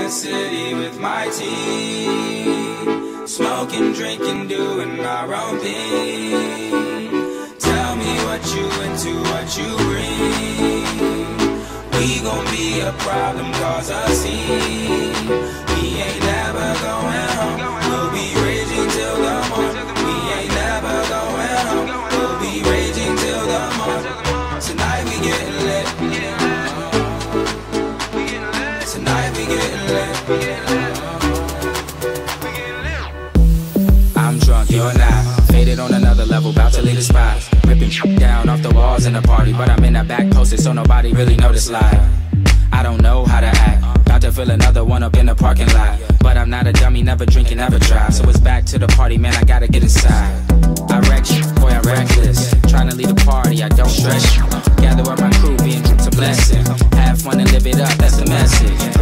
the city with my team, smoking, drinking, doing our own thing. Tell me what you into, what you bring. We gon' be a problem, cause a scene. We ain't never going home. We'll be raging till the morning. We ain't never going home. We'll be raging till the morning. Tonight we getting lit. Tonight we getting lit. I'm drunk, you're not. Faded on another level, about to leave the spot. Ripping down off the walls in the party, but I'm in the back posted so nobody really noticed live. I don't know how to act. About to fill another one up in the parking lot. But I'm not a dummy, never drinking, never drive. So it's back to the party, man, I gotta get inside. I wreck shit, boy, I'm reckless. Trying to lead a party, I don't stress. Gather up my crew, being it's a blessing. Have fun and live it up, that's the message.